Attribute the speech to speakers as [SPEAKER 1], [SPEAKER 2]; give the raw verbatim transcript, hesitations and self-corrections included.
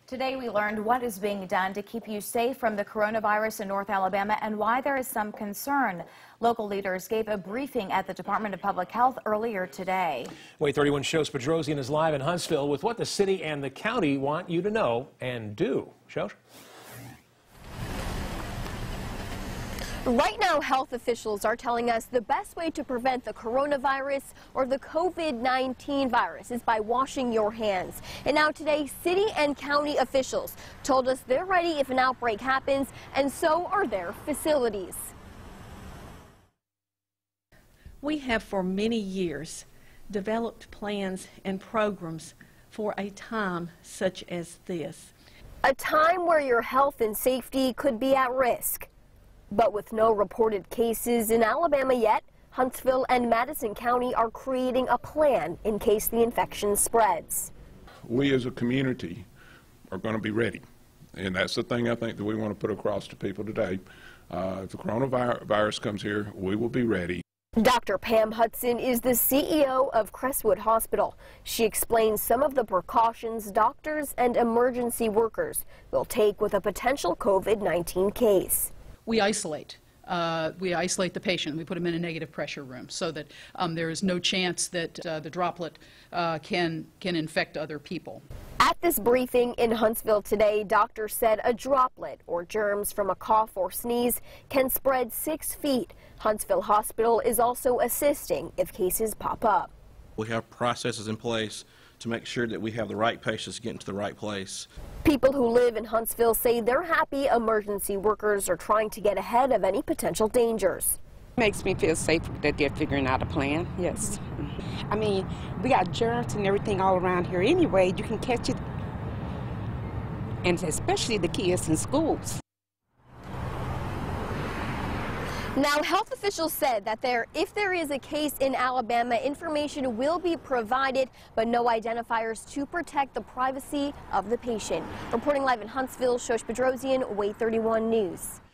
[SPEAKER 1] Today we learned what is being done to keep you safe from the coronavirus in North Alabama and why there is some concern. Local leaders gave a briefing at the Department of Public Health earlier today. Wait thirty-one shows Pedrosian is live in Huntsville with what the city and the county want you to know and do. Shows?
[SPEAKER 2] Right now, health officials are telling us the best way to prevent the coronavirus or the COVID nineteen virus is by washing your hands. And now today, city and county officials told us they're ready if an outbreak happens, and so are their facilities.
[SPEAKER 3] We have for many years developed plans and programs for a time such as this.
[SPEAKER 2] A time where your health and safety could be at risk. But with no reported cases in Alabama yet, Huntsville and Madison County are creating a plan in case the infection spreads.
[SPEAKER 4] We as a community are going to be ready, and that's the thing I think that we want to put across to people today. Uh, if the coronavirus comes here, we will be ready.
[SPEAKER 2] Doctor Pam Hudson is the C E O of Crestwood Hospital. She explains some of the precautions doctors and emergency workers will take with a potential COVID nineteen case.
[SPEAKER 5] We isolate. Uh, we isolate the patient. We put them in a negative pressure room so that um, there is no chance that uh, the droplet uh, can, can infect other people.
[SPEAKER 2] At this briefing in Huntsville today, doctors said a droplet or germs from a cough or sneeze can spread six feet. Huntsville Hospital is also assisting if cases pop up.
[SPEAKER 6] We have processes in place to make sure that we have the right patients getting to the right place.
[SPEAKER 2] People who live in Huntsville say they're happy emergency workers are trying to get ahead of any potential dangers.
[SPEAKER 7] Makes me feel safe that they're figuring out a plan, yes. I mean, we got germs and everything all around here anyway. You can catch it, and especially the kids in schools.
[SPEAKER 2] Now, health officials said that there, if there is a case in Alabama, information will be provided, but no identifiers to protect the privacy of the patient. Reporting live in Huntsville, Shosh Pedrosian, Wait thirty-one News.